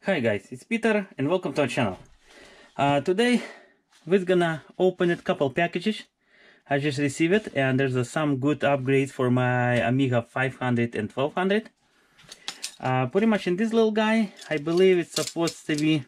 Hi guys, it's Peter and welcome to our channel. Today we're gonna open a couple packages. I just received it and there's some good upgrades for my Amiga 500 and 1200. Pretty much in this little guy, I believe it's supposed to be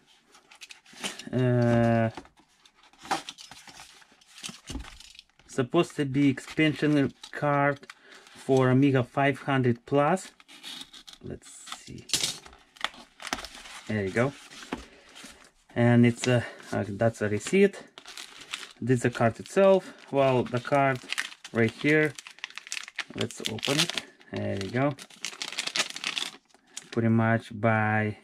expansion card for Amiga 500 Plus. Let's see. There you go. And it's that's a receipt. This is the card itself. Well, the card right here. Let's open it. There you go. Pretty much by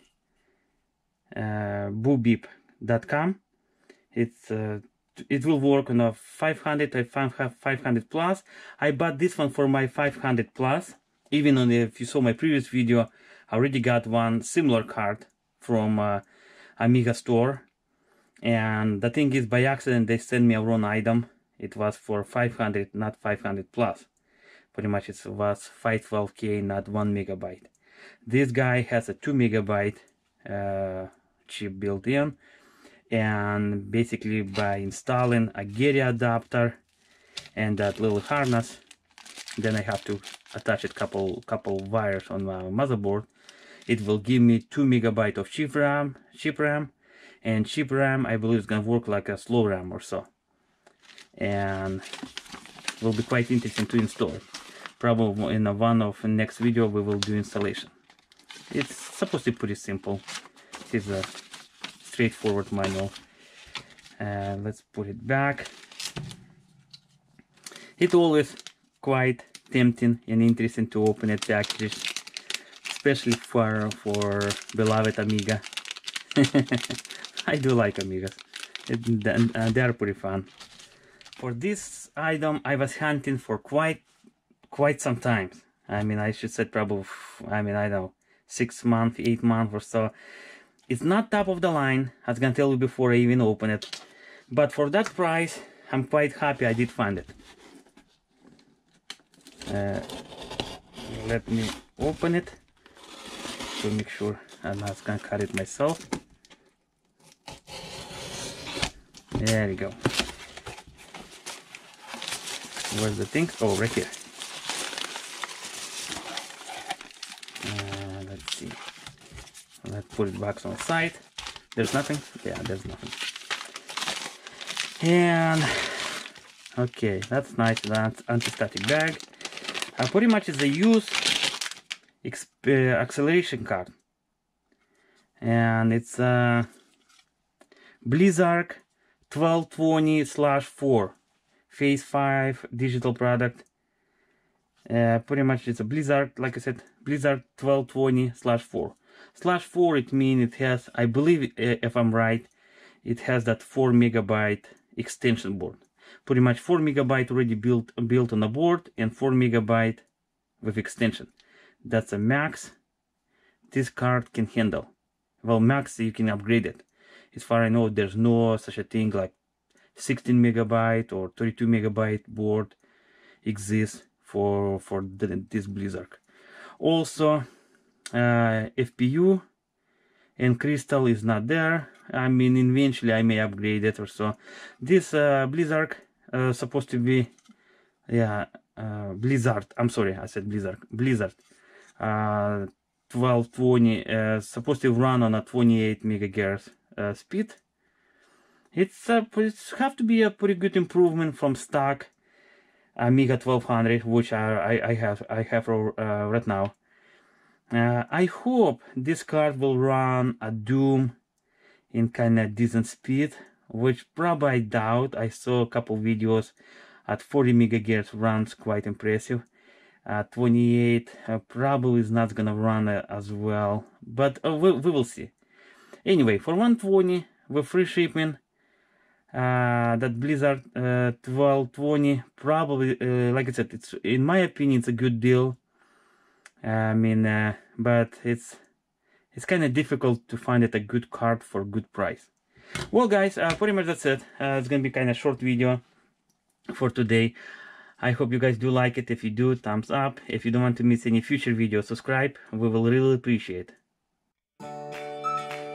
boobeep.com. It will work on a 500. I found 500 plus. I bought this one for my 500 plus. Even on if you saw my previous video, I already got one similar card from Amiga store, and the thing is, by accident they sent me a wrong item. It was for 500, not 500 plus. Pretty much it was 512K, not 1 megabyte. This guy has a 2 megabyte chip built in, and basically by installing a Getty adapter and that little harness, then I have to attach it couple wires on my motherboard. It will give me 2 megabyte of chip RAM, and chip RAM I believe is gonna work like a slow RAM or so, and will be quite interesting to install. Probably in one of the next video we will do installation. It's supposed to be pretty simple. It's a straightforward manual. Let's put it back. It's always quite tempting and interesting to open it packages, especially for beloved Amiga. I do like Amigas. They are pretty fun. For this item, I was hunting for quite some time. I mean, I should say probably, I don't know, 6 months, 8 months or so. It's not top of the line, I was gonna tell you before I even open it. But for that price, I'm quite happy I did find it. Let me open it to make sure I'm not gonna cut it myself. There we go. Where's the thing? Oh, right here. Let's see. Let's put it back on the side. There's nothing? Yeah, there's nothing. And okay, that's nice. That's anti-static bag. Pretty much it's a used acceleration card, and it's a Blizzard 1220/4 Phase 5 digital product. Pretty much it's a Blizzard, like I said, Blizzard 1220/4. /4, it means it has, I believe, if I'm right, it has that 4 megabyte extension board. Pretty much 4 megabyte already built on the board, and 4 megabyte with extension. That's a max this card can handle. Well, max, you can upgrade it. As far as I know, there's no such a thing like 16 megabyte or 32 megabyte board exists for this Blizzard. Also, FPU and Crystal is not there. I mean, eventually I may upgrade it or so. This Blizzard supposed to be, yeah, Blizzard. I'm sorry, I said Blizzard. Blizzard 1220 supposed to run on a 28 megahertz speed. It's have to be a pretty good improvement from stock Amiga 1200, which I have right now. I hope this card will run a Doom in kind of decent speed, which probably I doubt. I saw a couple videos at 40 megahertz runs quite impressive. 28 probably is not gonna run as well, but we will see. Anyway, for 120 with free shipping, that Blizzard 1220 probably, like I said, it's, in my opinion, it's a good deal. I mean, but it's kind of difficult to find it a good card for good price. Well, guys, pretty much that's it. It's gonna be kind of short video for today. I hope you guys do like it. If you do, thumbs up. If you don't want to miss any future videos, subscribe. We will really appreciate it.